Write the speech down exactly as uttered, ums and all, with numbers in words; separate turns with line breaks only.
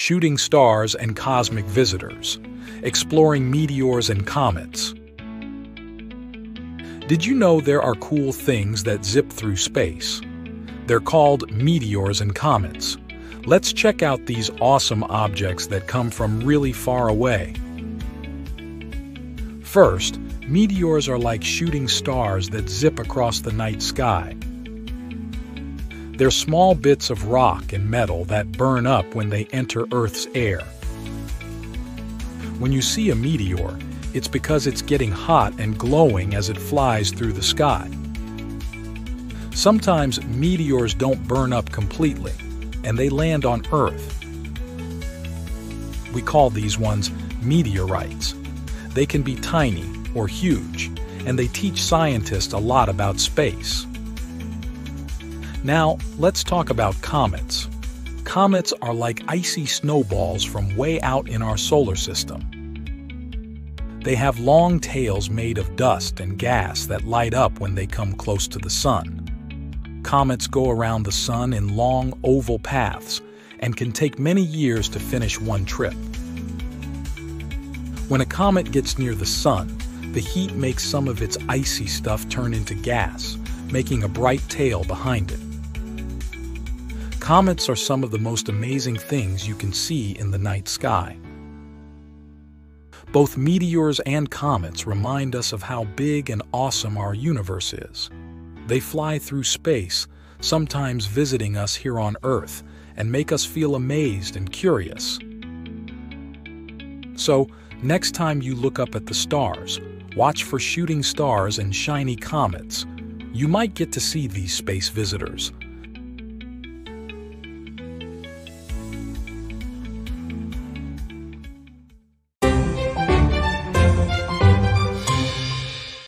shooting stars and cosmic visitors, exploring meteors and comets. Did you know there are cool things that zip through space? They're called meteors and comets. Let's check out these awesome objects that come from really far away. First, meteors are like shooting stars that zip across the night sky. They're small bits of rock and metal that burn up when they enter Earth's air. When you see a meteor, it's because it's getting hot and glowing as it flies through the sky. Sometimes meteors don't burn up completely, and they land on Earth. We call these ones meteorites. They can be tiny or huge, and they teach scientists a lot about space. Now, let's talk about comets. Comets are like icy snowballs from way out in our solar system. They have long tails made of dust and gas that light up when they come close to the sun. Comets go around the sun in long, oval paths and can take many years to finish one trip. When a comet gets near the sun, the heat makes some of its icy stuff turn into gas, making a bright tail behind it. Comets are some of the most amazing things you can see in the night sky. Both meteors and comets remind us of how big and awesome our universe is. They fly through space, sometimes visiting us here on Earth, and make us feel amazed and curious. So, next time you look up at the stars, watch for shooting stars and shiny comets. You might get to see these space visitors,